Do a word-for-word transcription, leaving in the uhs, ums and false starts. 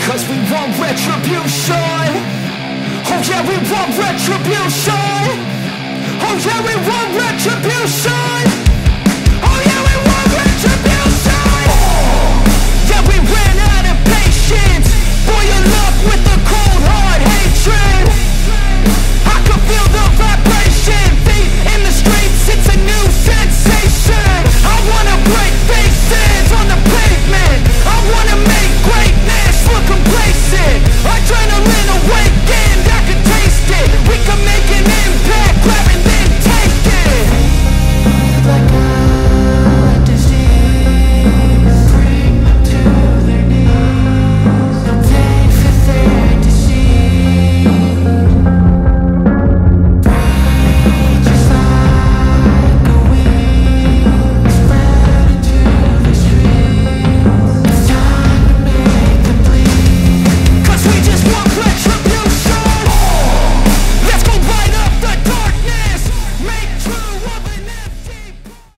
Cause we want retribution. Oh yeah, we want retribution. Oh yeah, we want retribution. Oh yeah, we want retribution. Oh, yeah, we ran out of patience.